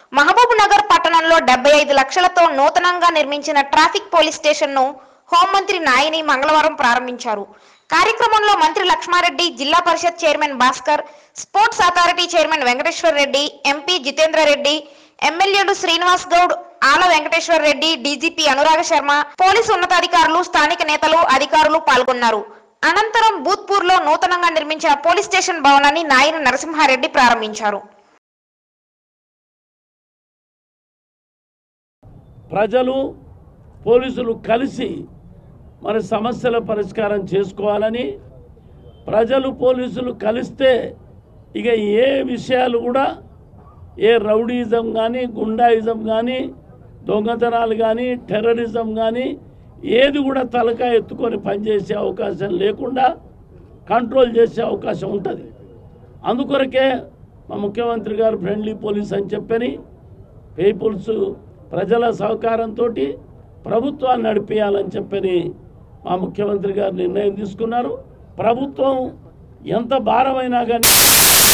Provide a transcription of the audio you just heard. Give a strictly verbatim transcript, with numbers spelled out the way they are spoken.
మహాబూబ్నగర్ పట్టణంలో డెబ్బై ఐదు లక్షలతో నూతనంగా నిర్మించిన ట్రాఫిక్ పోలీస్ స్టేషన్ను హోంమంత్రి నాయని మంగళవారం ప్రారంభించారు. కార్యక్రమంలో మంత్రి Laxmareddy, Zilla Parishad chairman Bhaskar, sports authority chairman Venkateshwar Reddy, MP Jitendra Reddy, ఎమ్మెల్యేలు శ్రీనివాస్ గౌడ్, ఆల వెంకటేశ్వర్ రెడ్డి, డీజీపీ అనురాగ శర్మ, పోలీసు ఉన్నతాధికారులు, స్థానిక నేతలు, అధికారులు పాల్గొన్నారు. అనంతరం బూత్పూర్లో నూతనంగా నిర్మించిన పోలీస్ స్టేషన్ భవనాన్ని నాయని నరసింహారెడ్డి ప్రారంభించారు. ప్రజలు పోలీసులు కలిసి మరి సమస్యల పరిష్కారం చేసుకోవాలని, ప్రజలు పోలీసులు కలిస్తే ఇక ఏ విషయాలు కూడా ఏ రౌడీజం కానీ, గుండాయిజం కానీ, దొంగతనాలు కానీ, టెర్రరిజం కానీ ఏది కూడా తలకా ఎత్తుకొని పనిచేసే అవకాశం లేకుండా కంట్రోల్ చేసే అవకాశం ఉంటుంది. అందుకొరకే మా ముఖ్యమంత్రి గారు ఫ్రెండ్లీ పోలీస్ అని చెప్పని పీపుల్స్ ప్రజల సహకారంతో ప్రభుత్వాన్ని నడిపేయాలని చెప్పని మా ముఖ్యమంత్రి గారు నిర్ణయం తీసుకున్నారు. ప్రభుత్వం ఎంత భారమైనా కానీ